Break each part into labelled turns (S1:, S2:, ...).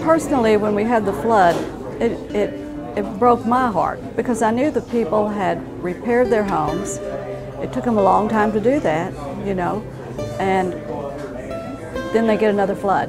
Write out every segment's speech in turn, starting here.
S1: personally, when we had the flood, it broke my heart because I knew the people had repaired their homes. It took them a long time to do that, you know, and then they get another flood.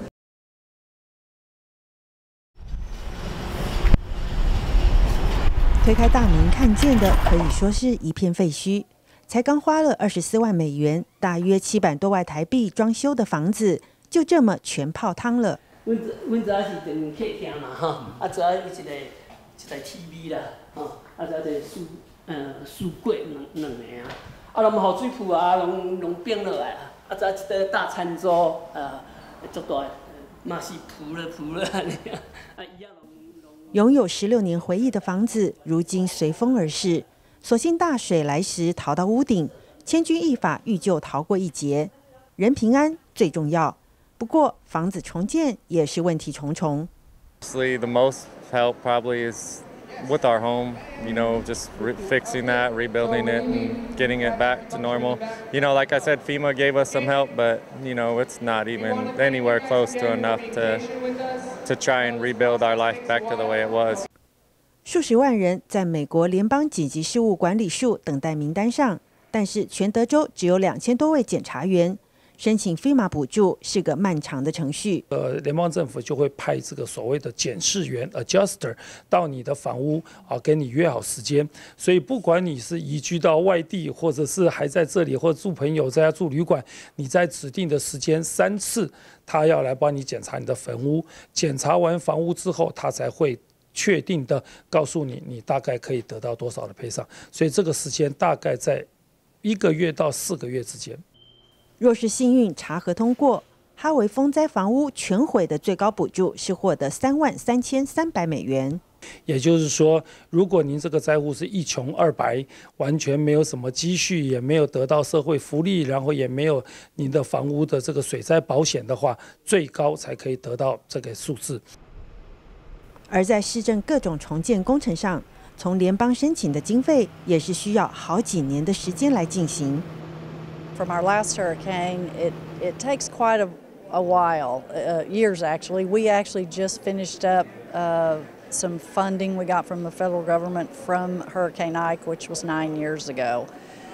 S2: 推开大门看见的可以说是一片废墟，才刚花了24万美元，大约700多万台币装修的房子，就这么全泡汤了。
S3: 阮早是电视客厅嘛吼，啊，主要一台 TV 啦，吼，啊，再一个书柜两个啊，啊，拢雨水铺啊，拢变落来啊，啊，再一个大餐桌，足大，嘛是铺了安尼啊，啊，伊啊。
S2: 拥有16年回忆的房子，如今随风而逝。所幸大水来时逃到屋顶，千钧一发欲救逃过一劫，人平安最重要。不过房子重建也是问题重重。
S4: The most help probably is with our home, you know, just fixing that, rebuilding it, and getting it back to normal. You know, like I said, FEMA gave us some help, but you know, it's not even anywhere close to enough to try and rebuild our life back to the way it was.
S2: 数十万人在美国联邦紧急事务管理处等待名单上，但是全德州只有2000多位检察员。 申请 FEMA 补助是个漫长的程序。
S5: 联邦政府就会派这个所谓的检视员 （adjuster） 到你的房屋跟你约好时间。所以不管你是移居到外地，或者是还在这里，或者住朋友在家住旅馆，你在指定的时间3次，他要来帮你检查你的房屋。检查完房屋之后，他才会确定的告诉你，你大概可以得到多少的赔偿。所以这个时间大概在1个月到4个月之间。
S2: 若是幸运查核通过，哈维风灾房屋全毁的最高补助是获得33300美元。
S5: 也就是说，如果您这个灾户是一穷二白，完全没有什么积蓄，也没有得到社会福利，然后也没有您的房屋的这个水灾保险的话，最高才可以得到这个数字。
S2: 而在市政各种重建工程上，从联邦申请的经费也是需要好几年的时间来进行。
S6: From our last hurricane, it takes quite a while, years actually. We actually just finished up some funding we got from the federal government from Hurricane Ike, which was 9 years ago.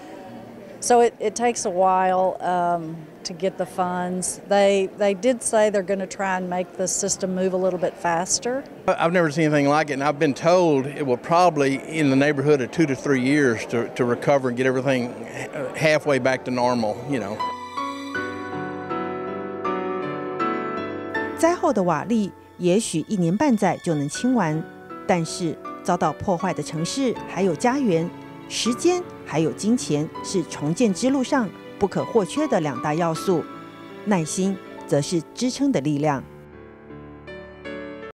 S6: So it takes a while to get the funds. They did say they're going to try and make the system move a little bit faster.
S7: I've never seen anything like it, and I've been told it will probably in the neighborhood of 2 to 3 years to recover and get everything halfway back to normal, you know.
S2: 灾后的瓦砾也许1年半载就能清完，但是遭到破坏的城市还有家园，时间还有金钱是重建之路上不可或缺的2大要素，耐心则是支撑的力量。